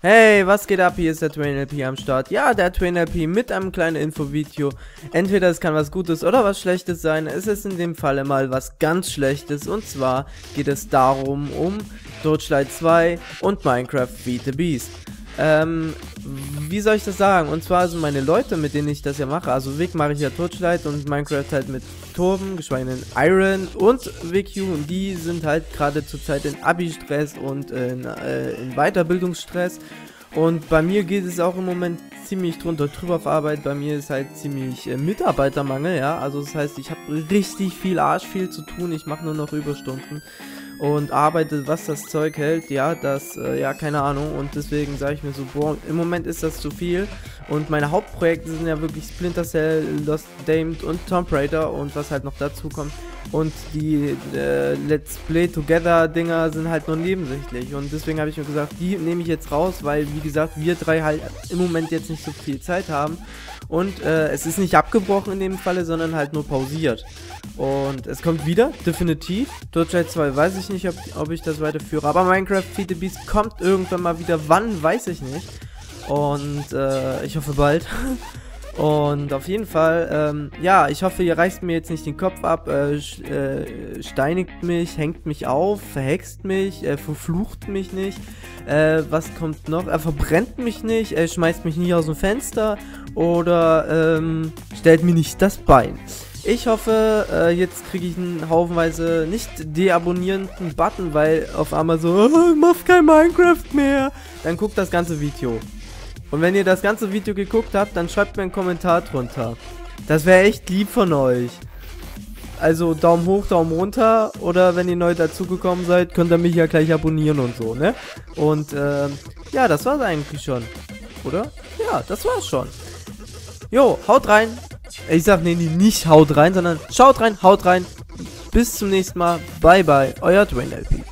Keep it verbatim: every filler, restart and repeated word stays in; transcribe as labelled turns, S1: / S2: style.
S1: Hey, was geht ab? Hier ist der TwainLP am Start. Ja, der TwainLP mit einem kleinen Infovideo. Entweder es kann was Gutes oder was Schlechtes sein. Es ist in dem Falle mal was ganz Schlechtes. Und zwar geht es darum, um Torchlight zwei und Minecraft Feed the Beast. Ähm, wie soll ich das sagen? Und zwar sind meine Leute, mit denen ich das ja mache, also Vic mache ich ja Torchlight und Minecraft halt mit Torben, geschweige denn Iron und Vic U, und die sind halt gerade zurzeit in Abi-Stress und in, äh, in Weiterbildungsstress. Und bei mir geht es auch im Moment ziemlich drunter drüber auf Arbeit. Bei mir ist halt ziemlich äh, Mitarbeitermangel, ja. Also das heißt, ich habe richtig viel Arsch, viel zu tun. Ich mache nur noch Überstunden und arbeite, was das Zeug hält. Ja, das, äh, ja, keine Ahnung. Und deswegen sage ich mir so, boah, im Moment ist das zu viel. Und meine Hauptprojekte sind ja wirklich Splinter Cell, Lost Damned und Tomb Raider und was halt noch dazu kommt. Und die äh, Let's Play Together Dinger sind halt nur nebensächlich. Und deswegen habe ich mir gesagt, die nehme ich jetzt raus, weil, wie gesagt, wir drei halt im Moment jetzt nicht so viel Zeit haben. Und äh, es ist nicht abgebrochen in dem Falle, sondern halt nur pausiert. Und es kommt wieder, definitiv. Torchlight zwei weiß ich nicht, ob, ob ich das weiterführe. Aber Minecraft Feed the Beast kommt irgendwann mal wieder. Wann, weiß ich nicht. Und äh, ich hoffe bald. Und auf jeden Fall, ähm, ja, ich hoffe, ihr reißt mir jetzt nicht den Kopf ab, äh, äh, steinigt mich, hängt mich auf, verhext mich, äh, verflucht mich nicht. Äh, was kommt noch? Er verbrennt mich nicht, er schmeißt mich nicht aus dem Fenster oder ähm, stellt mir nicht das Bein. Ich hoffe, äh, jetzt kriege ich einen haufenweise nicht deabonnierenden Button, weil auf einmal so, oh, mach kein Minecraft mehr. Dann guckt das ganze Video. Und wenn ihr das ganze Video geguckt habt, dann schreibt mir einen Kommentar drunter. Das wäre echt lieb von euch. Also Daumen hoch, Daumen runter. Oder wenn ihr neu dazugekommen seid, könnt ihr mich ja gleich abonnieren und so, ne? Und ähm, ja, das war's eigentlich schon. Oder? Ja, das war's schon. Jo, haut rein. Ich sag, nee, nee, nicht haut rein, sondern schaut rein, haut rein. Bis zum nächsten Mal. Bye, bye. Euer TwainLP.